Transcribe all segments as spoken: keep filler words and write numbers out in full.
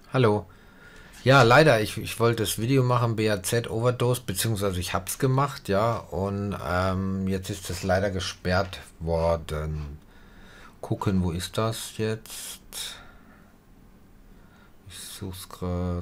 Hallo. Ja, leider, ich, ich wollte das Video machen, B A Z Overdose, beziehungsweise ich hab's gemacht, ja, und ähm, jetzt ist es leider gesperrt worden. Gucken, wo ist das jetzt? Ich such's grad.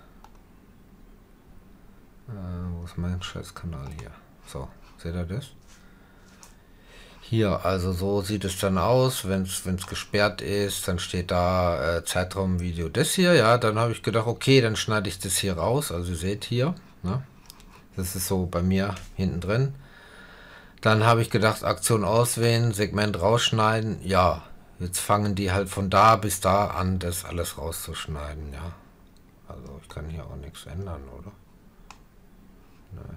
Äh, wo ist mein Scheißkanal hier? So, seht ihr das? Hier, also so sieht es dann aus, wenn es gesperrt ist, dann steht da äh, Zeitraumvideo das hier, ja, dann habe ich gedacht, okay, dann schneide ich das hier raus, also ihr seht hier, ne? Das ist so bei mir hinten drin. Dann habe ich gedacht, Aktion auswählen, Segment rausschneiden, ja, jetzt fangen die halt von da bis da an, das alles rauszuschneiden, ja. Also ich kann hier auch nichts ändern, oder? Ne.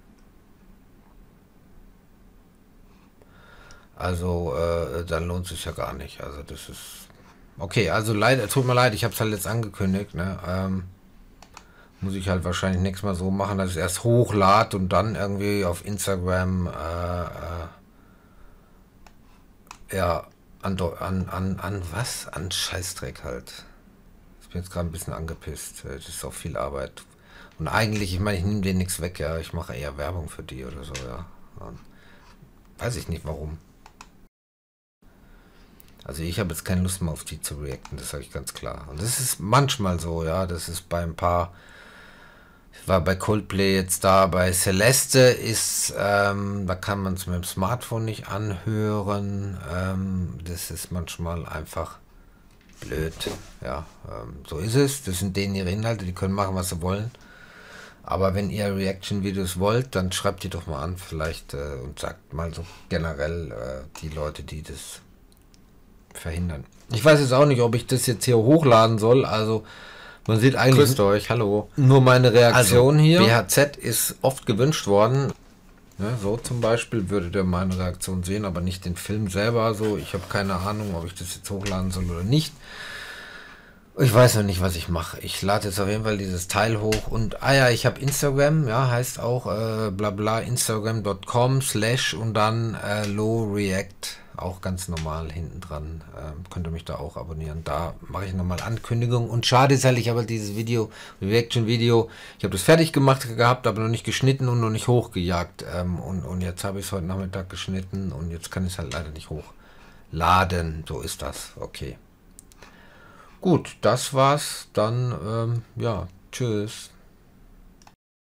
Also, äh, dann lohnt es sich ja gar nicht. Also, das ist. Okay, also leider, tut mir leid, ich habe es halt jetzt angekündigt, ne? Ähm, muss ich halt wahrscheinlich nächstes Mal so machen, dass ich erst hochlade und dann irgendwie auf Instagram, äh, äh, ja, an, an, an, an was? An Scheißdreck halt. Ich bin jetzt gerade ein bisschen angepisst. Das ist auch viel Arbeit. Und eigentlich, ich meine, ich nehme denen nichts weg, ja. Ich mache eher Werbung für die oder so, ja. Und weiß ich nicht warum. Also ich habe jetzt keine Lust mehr auf die zu reacten, das sage ich ganz klar. Und das ist manchmal so, ja, das ist bei ein paar, ich war bei Coldplay jetzt da, bei Celeste ist, ähm, da kann man es mit dem Smartphone nicht anhören. Ähm, das ist manchmal einfach blöd, ja, ähm, so ist es. Das sind denen ihre Inhalte, die können machen, was sie wollen. Aber wenn ihr Reaction-Videos wollt, dann schreibt die doch mal an vielleicht äh, und sagt mal so generell äh, die Leute, die das verhindern. Ich weiß jetzt auch nicht, ob ich das jetzt hier hochladen soll. Also man sieht eigentlich Grüßt euch, hallo. nur meine Reaktion Also, hier. B H Z ist oft gewünscht worden. Ja, so zum Beispiel würdet ihr meine Reaktion sehen, aber nicht den Film selber. So, ich habe keine Ahnung, ob ich das jetzt hochladen soll oder nicht. Ich weiß noch nicht, was ich mache. Ich lade jetzt auf jeden Fall dieses Teil hoch und, ah ja, ich habe Instagram, ja, heißt auch äh, bla bla instagram punkt com slash und dann äh, low react, auch ganz normal hinten dran. Ähm, könnt ihr mich da auch abonnieren. Da mache ich nochmal Ankündigung und schade ist halt, ich habe dieses Video, Reaction-Video, ich habe das fertig gemacht gehabt, aber noch nicht geschnitten und noch nicht hochgejagt. Ähm, und, und jetzt habe ich es heute Nachmittag geschnitten und jetzt kann ich es halt leider nicht hochladen. So ist das, okay. Gut, das war's. Dann, ähm, ja, tschüss.